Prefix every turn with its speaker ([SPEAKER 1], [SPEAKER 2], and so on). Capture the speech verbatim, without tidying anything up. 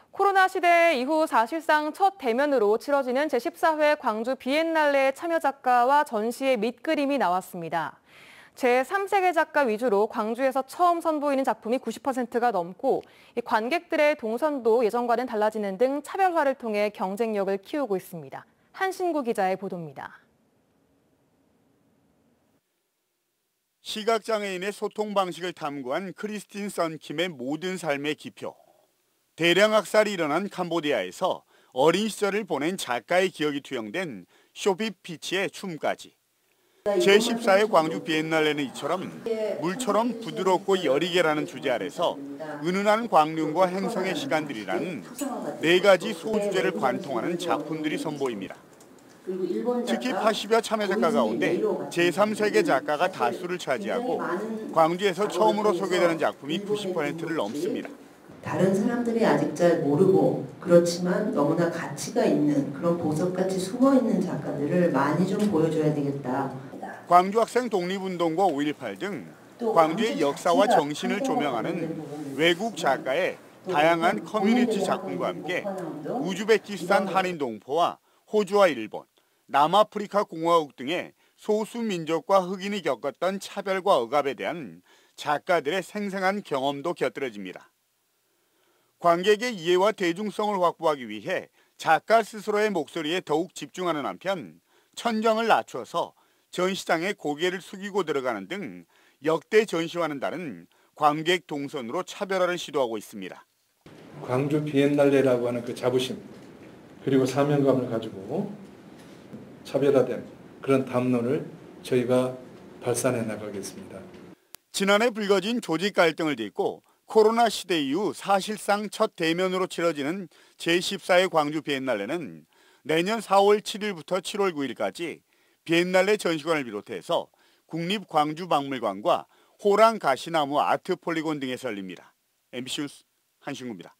[SPEAKER 1] 코로나 시대 이후 사실상 첫 대면으로 치러지는 제십사 회 광주 비엔날레 참여 작가와 전시의 밑그림이 나왔습니다. 제삼 세계 작가 위주로 광주에서 처음 선보이는 작품이 구십 퍼센트가 넘고 관객들의 동선도 예전과는 달라지는 등 차별화를 통해 경쟁력을 키우고 있습니다. 한신구 기자의 보도입니다.
[SPEAKER 2] 시각장애인의 소통 방식을 탐구한 크리스틴 썬킴의 모든 삶의 기표. 대량 학살이 일어난 캄보디아에서 어린 시절을 보낸 작가의 기억이 투영된 쇼피 피치의 춤까지. 제십사 회 광주 비엔날레는 이처럼 물처럼 부드럽고 여리게라는 주제 아래서 은은한 광륜과 행성의 시간들이라는 네 가지 소주제를 관통하는 작품들이 선보입니다. 특히 팔십여 참여 작가 가운데 제삼 세계 작가가 다수를 차지하고 광주에서 처음으로 소개되는 작품이 구십 퍼센트를 넘습니다.
[SPEAKER 3] 다른 사람들이 아직 잘 모르고 그렇지만 너무나 가치가 있는 그런 보석같이 숨어있는 작가들을 많이 좀 보여줘야 되겠다.
[SPEAKER 2] 광주 학생 독립운동과 오일팔 등 광주의 역사와 정신을 조명하는 외국 작가의 다양한 커뮤니티 작품과 함께 우즈베키스탄 한인 동포와 호주와 일본, 남아프리카 공화국 등의 소수 민족과 흑인이 겪었던 차별과 억압에 대한 작가들의 생생한 경험도 곁들여집니다. 관객의 이해와 대중성을 확보하기 위해 작가 스스로의 목소리에 더욱 집중하는 한편 천정을 낮춰서 전시장에 고개를 숙이고 들어가는 등 역대 전시와는 다른 관객 동선으로 차별화를 시도하고 있습니다.
[SPEAKER 4] 광주 비엔날레라고 하는 그 자부심 그리고 사명감을 가지고 차별화된 그런 담론을 저희가 발산해 나가겠습니다.
[SPEAKER 2] 지난해 불거진 조직 갈등을 딛고 코로나 시대 이후 사실상 첫 대면으로 치러지는 제십사 회 광주 비엔날레는 내년 사월 칠일부터 칠월 구일까지 비엔날레 전시관을 비롯해서 국립광주박물관과 호랑 가시나무 아트폴리곤 등에서 열립니다. 엠비씨 뉴스 한신구입니다.